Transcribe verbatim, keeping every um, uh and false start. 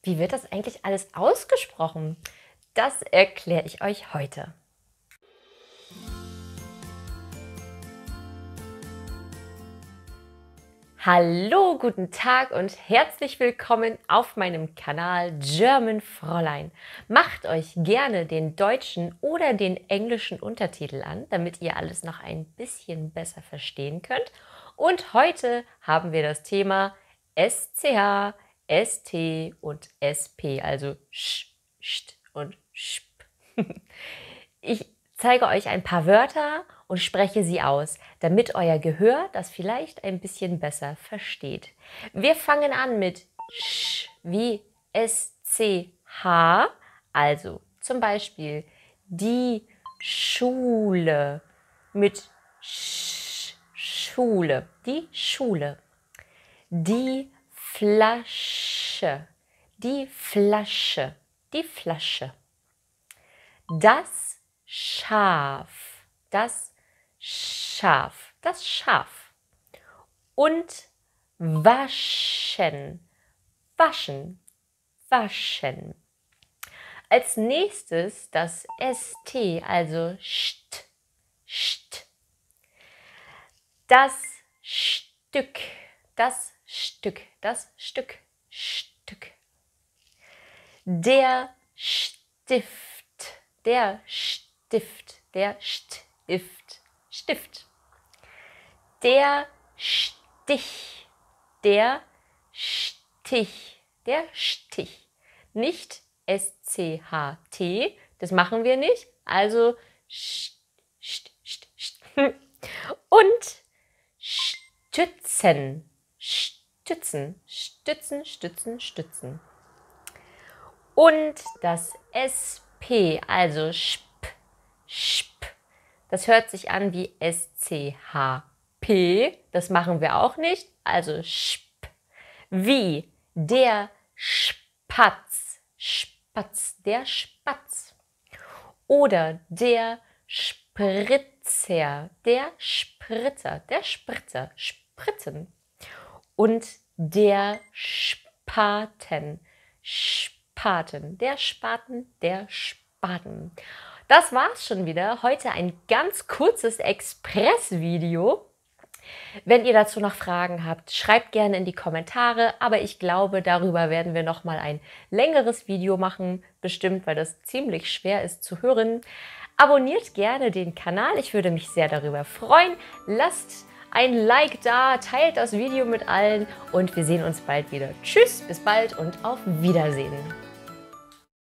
Wie wird das eigentlich alles ausgesprochen? Das erkläre ich euch heute. Hallo, guten Tag und herzlich willkommen auf meinem Kanal German Fräulein. Macht euch gerne den deutschen oder den englischen Untertitel an, damit ihr alles noch ein bisschen besser verstehen könnt. Und heute haben wir das Thema S C H, S T und S P, also Sch, St und Sp. Ich zeige euch ein paar Wörter und spreche sie aus, damit euer Gehör das vielleicht ein bisschen besser versteht. Wir fangen an mit Sch wie S C H, also zum Beispiel die Schule mit Sch, Schule, die Schule. Die Flasche, die Flasche, die Flasche. Das Schaf, das Schaf, das Schaf. Und waschen, waschen, waschen. Als nächstes das S T, also St, St. Das Stück, das Stück, das Stück, Stück. Der Stift, der Stift, der Stift, Stift. Der Stich, der Stich, der Stich. Nicht S C H T, das machen wir nicht, also st, st, st, st. Und Stützen, Stützen, Stützen, Stützen, Stützen. Und das S P, also Sp, Sp. Das hört sich an wie S C H P. Das machen wir auch nicht, also Sp. Wie der Spatz, Spatz, der Spatz. Oder der Spritzer, der Spritzer, der Spritzer, Spritzen. Und der Spaten, Spaten, der Spaten, der Spaten. Das war's schon wieder. Heute ein ganz kurzes Express-Video. Wenn ihr dazu noch Fragen habt, schreibt gerne in die Kommentare. Aber ich glaube, darüber werden wir noch mal ein längeres Video machen. Bestimmt, weil das ziemlich schwer ist zu hören. Abonniert gerne den Kanal. Ich würde mich sehr darüber freuen. Lasst ein Like da, teilt das Video mit allen und wir sehen uns bald wieder. Tschüss, bis bald und auf Wiedersehen.